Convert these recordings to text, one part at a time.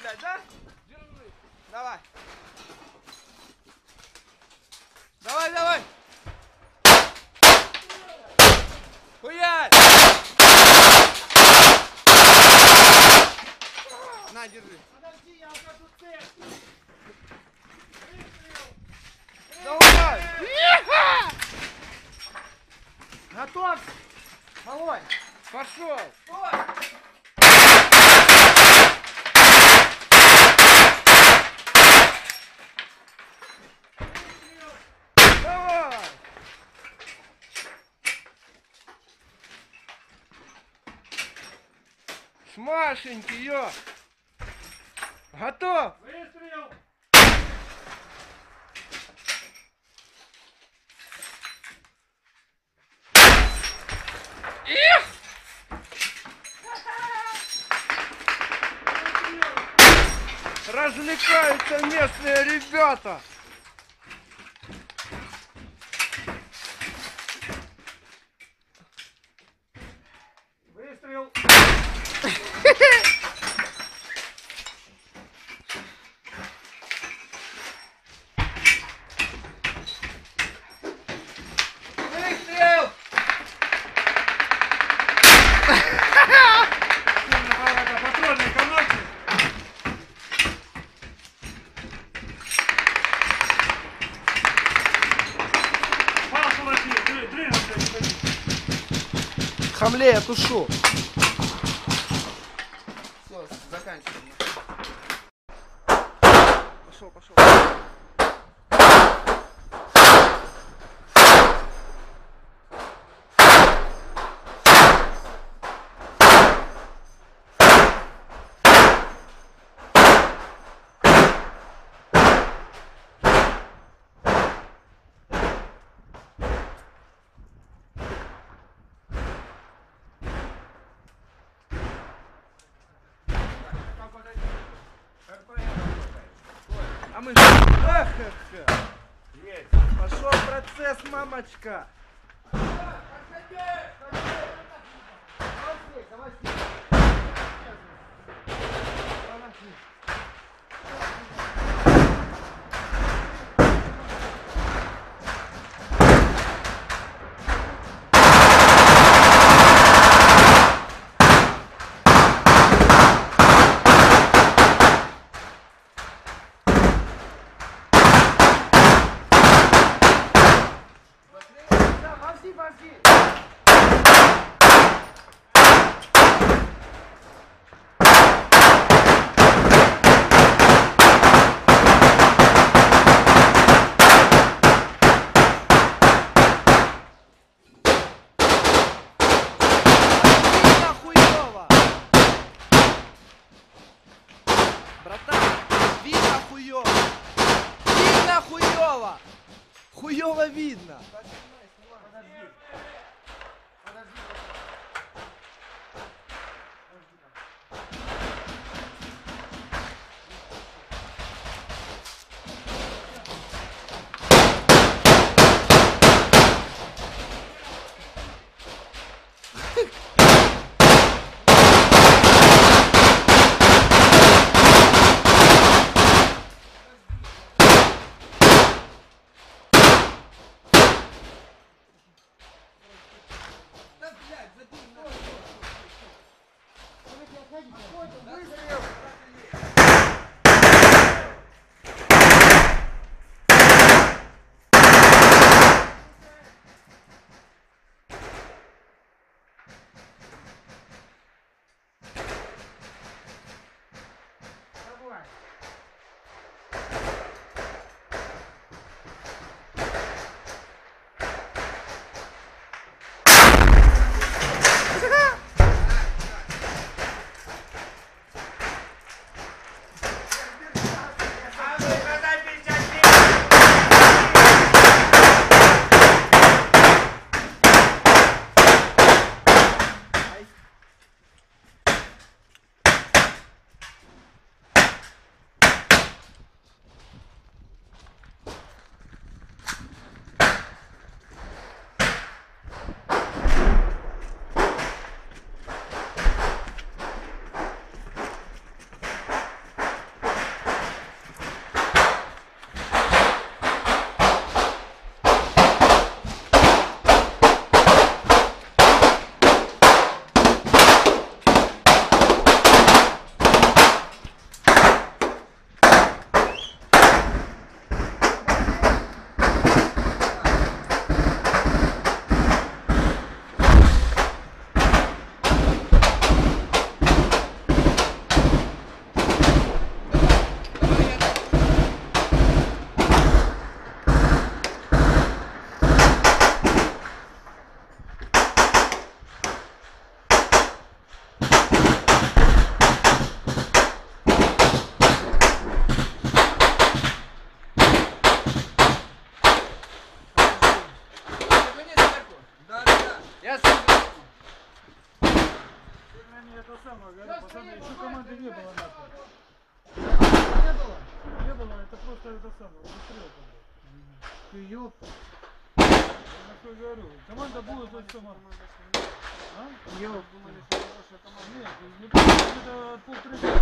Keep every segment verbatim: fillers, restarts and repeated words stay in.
блядь, да? Держи. Давай. Давай, давай. Хуярь. На, держи. Подожди, я укажу цель. Давай. Готов. Малой. Пошел. Стой. Давай. Смашенький, ё. Готов. Выстрел. Их! Развлекаются местные ребята. Выстрел. Выстрел! Патронные канаты. Палку возьми, двигайся, не ходи. Хамле, я тушу. Все, заканчиваем. Пошел, пошел. А мы же... Эх, эх, эх. Есть. Пошел процесс, мамочка. Возьми, возьми. Видно хуёво. Братан, видно хуёво. Видно хуёво. Хуёво видно. Подожди. Подожди. ты ёпта. Я что говорю, команда будет вот все нормально. А? Ёпта. Думали, что хорошая команда. Нет, не где-то от полтретьего.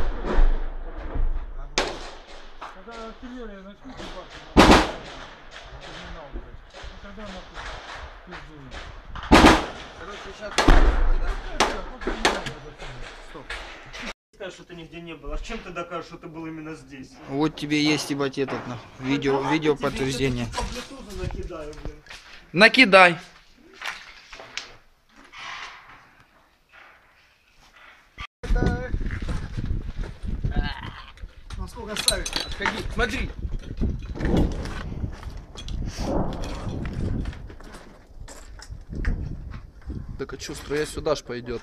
Когда артиллерия начнет бахать, терминал, блядь. И тогда нахуй пиздует. Короче, сейчас да? Стоп. Скажешь, что ты нигде не был. А чем ты докажешь, что ты был именно здесь? Вот тебе есть, ебать, этот, на, видео, видео подтверждение. По блютузу накидаю, блин. Накидай. Насколько ставить? Отходи. Смотри. Так а чё, струя сюда ж пойдет.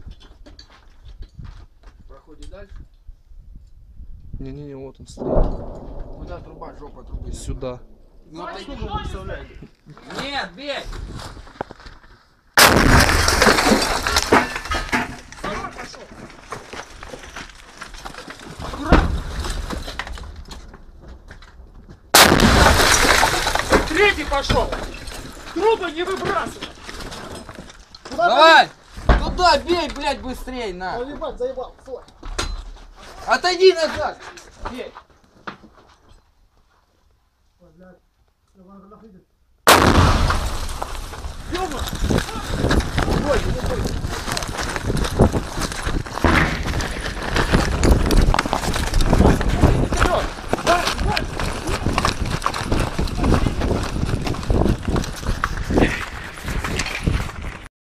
Проходит дальше. Не-не-не, вот он стоит. Куда труба, жопа трубы? Сюда. Ну, а сколько он представляет? Нет, бей! Третий пошел! Трубы не выбрасывай! Давай! Туда бей, блядь, быстрей, на! Ебать, заебал, стой. Отойди назад! Бей! Ой, блядь, я вам нахуй идет.